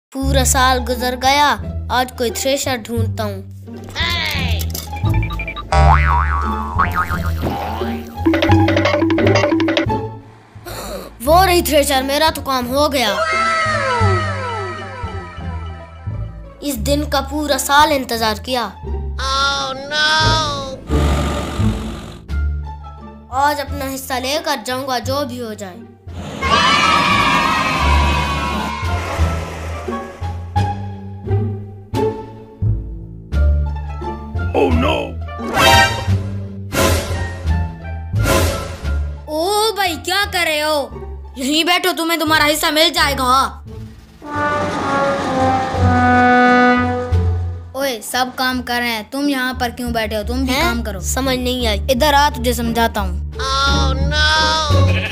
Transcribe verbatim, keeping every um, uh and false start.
पूरा साल गुजर गया, आज कोई थ्रेशर ढूंढता हूँ। वो रही थ्रेशर, मेरा तो काम हो गया। इस दिन का पूरा साल इंतजार किया। oh, no! आज अपना हिस्सा लेकर जाऊंगा, जो भी हो जाए। Oh, no! ओ भाई, क्या कर रहे हो? यहीं बैठो, तुम्हें तुम्हारा हिस्सा मिल जाएगा। ओए, सब काम कर रहे हैं, तुम यहाँ पर क्यों बैठे हो? तुम भी काम करो। समझ नहीं आई। इधर आ, तुझे समझाता हूँ। oh, no!